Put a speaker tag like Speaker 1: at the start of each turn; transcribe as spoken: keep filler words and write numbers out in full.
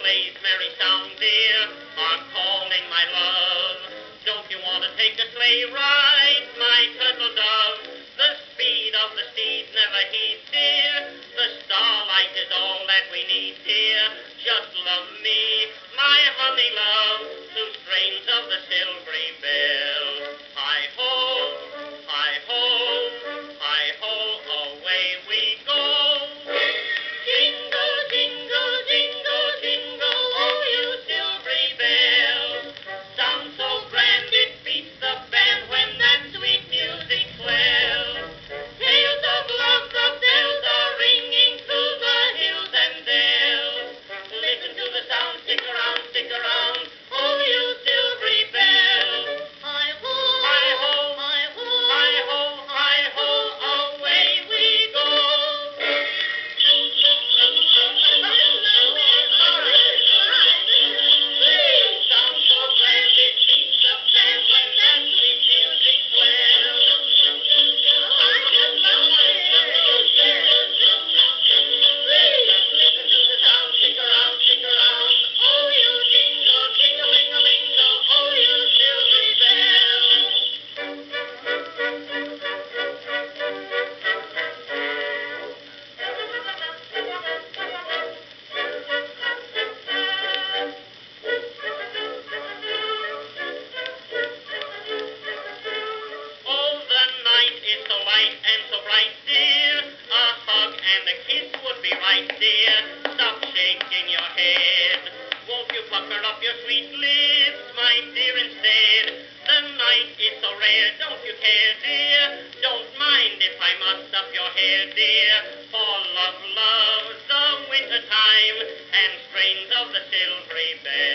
Speaker 1: sleigh, merry sound, dear, are calling my love. Don't you want to take a sleigh ride, my turtle dove? The speed of the steed never heeds, dear. The starlight is all that we need, dear. Just love me, my honey love, to strains of the silvery bell. Hi-ho, hi-ho, hi-ho, away we go. Jingle, jingle, jingle, jingle, oh, you silvery bell. Sound so grand it beats the band when that sweet music swells. Tales of love, the bells are ringing through the hills and dales. Listen to the sound, stick around, stick around, oh, you silvery bell. Hi-ho, hi-ho, hi-ho, hi-ho, hi-ho, away we go. Sound so grand it beats the band when that sweet music swells. Listen to the sound, stick around, stick around, oh, you jingle, jingle-ling-a-lingo, oh, you silvery bell. Oh, the night is so light and so bright, dear. A hug and a kiss would be right, dear. Stop shaking your head. Won't you pucker up your sweet lips, my dear, instead? The night is so rare, don't you care, dear? Don't mind if I muss up your hair, dear. For love loves the winter time and strains of the silvery bell.